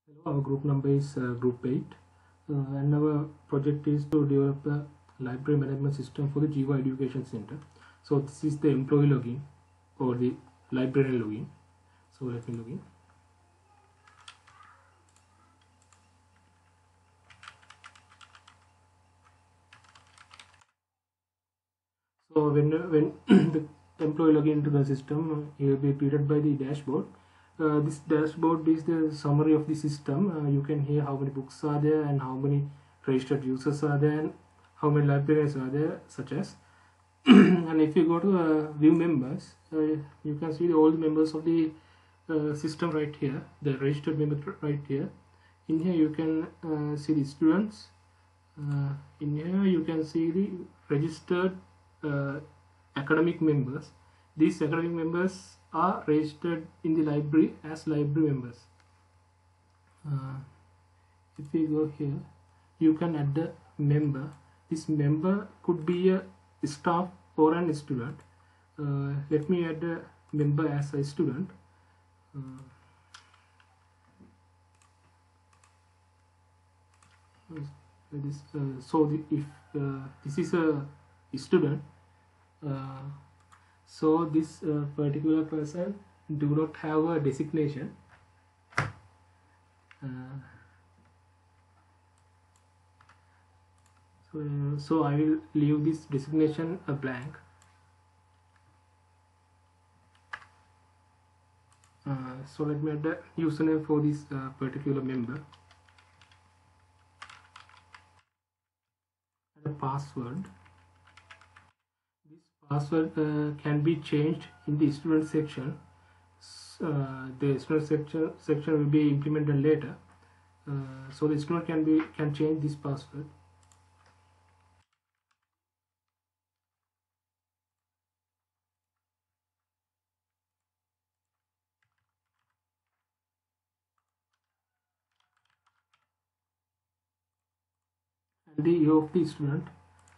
Hello, our group number is group 8 and our project is to develop a library management system for the Jiva Education Center. So this is the employee login or the library login. So let me login. So when the employee login into the system, he will be greeted by the dashboard. This dashboard is the summary of the system. You can hear how many books are there and how many registered users are there and how many libraries are there, such as. And if you go to view members, you can see all the members of the system right here, the registered member right here. In here you can see the students. In here you can see the registered academic members. These academic members are registered in the library as library members. If we go here, you can add a member. This member could be a staff or an student. Let me add a member as a student. If this is a student, so this particular person do not have a designation. So I will leave this designation a blank. So let me add the username for this particular member and a password. This password can be changed in the student section. The student section will be implemented later. So the student can change this password. And the year of the student.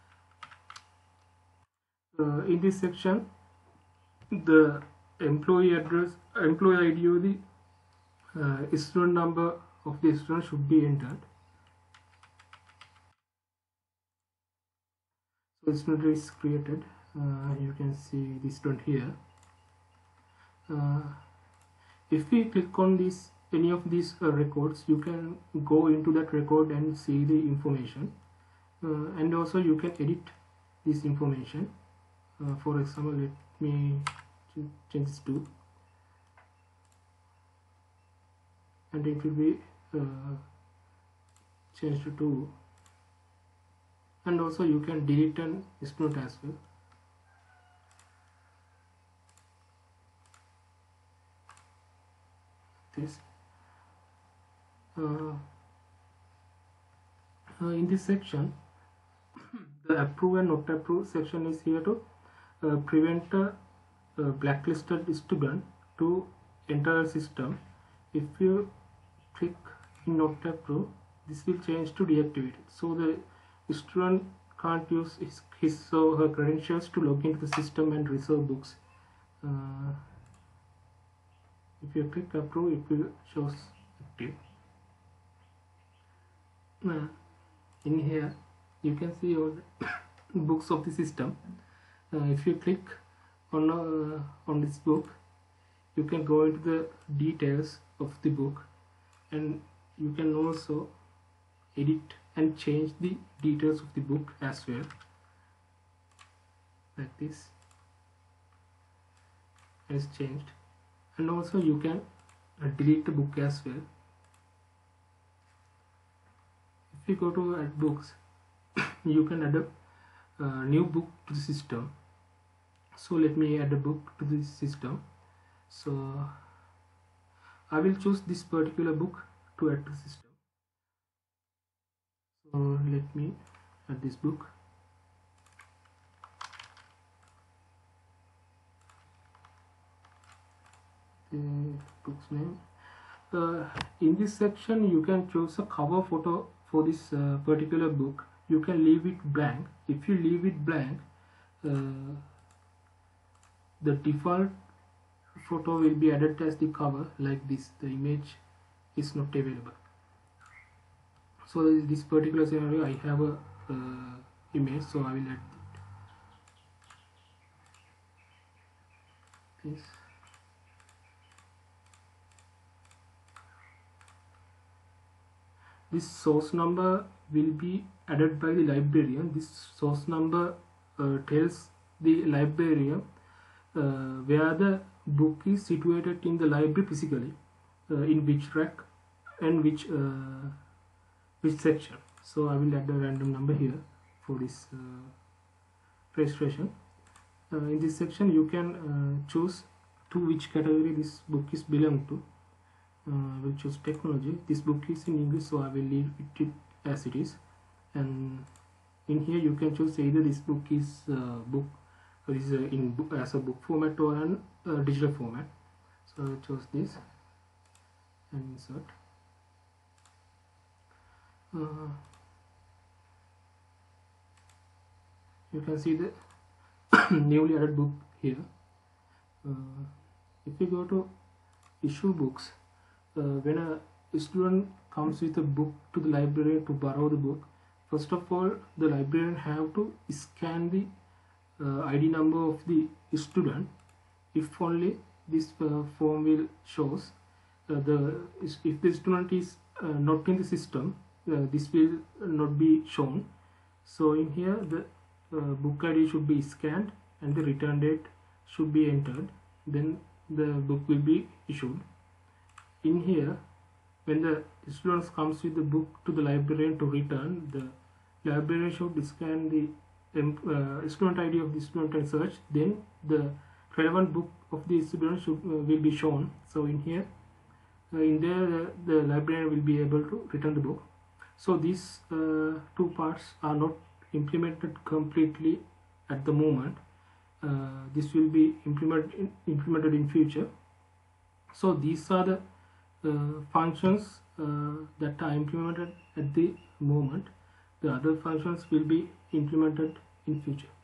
In this section, the employee address, employee ID, or the student number of the student should be entered. So the student is created. You can see the student here. If we click on this, any of these records, you can go into that record and see the information, and also you can edit this information. For example, let me change this to, and it will be changed to 2, and also you can delete an student as well. This in this section, the approve and not approve section is here to prevent a blacklisted student to enter a system. If you click in not approve, this will change to deactivated, so the student can't use his or her credentials to log into the system and reserve books. If you click approve, it will show active. In here you can see all the books of the system. If you click on this book, you can go into the details of the book, and you can also edit and change the details of the book as well, like this. It's changed, and also you can delete the book as well. If you go to add books, you can add a new book to the system. So let me add a book to this system. So I will choose this particular book to add to the system. So let me add this book. The book's name. In this section, you can choose a cover photo for this particular book. You can leave it blank. If you leave it blank, the default photo will be added as the cover, like this. The image is not available. So this particular scenario I have a image, so I will add this. This source number will be added by the librarian. This source number tells the librarian where the book is situated in the library physically, in which rack and which section. So I will add a random number here for this registration. In this section you can choose to which category this book is belong to. I will choose technology. This book is in English, so I will leave it as it is. And in here you can choose either this book is as a book format or an digital format. So I will choose this and insert. You can see the newly added book here. If you go to issue books, when a student comes with a book to the library to borrow the book, first of all the librarian have to scan the ID number of the student. If only this form will shows if the student is not in the system, this will not be shown. So in here the book ID should be scanned and the return date should be entered, then the book will be issued. In here, when the student comes with the book to the librarian to return, the librarian should scan the student ID of the student and search, then the relevant book of the student will be shown. So in here, in there the librarian will be able to return the book. So these two parts are not implemented completely at the moment. This will be implemented in future. So these are the functions that are implemented at the moment. The other functions will be implemented in future.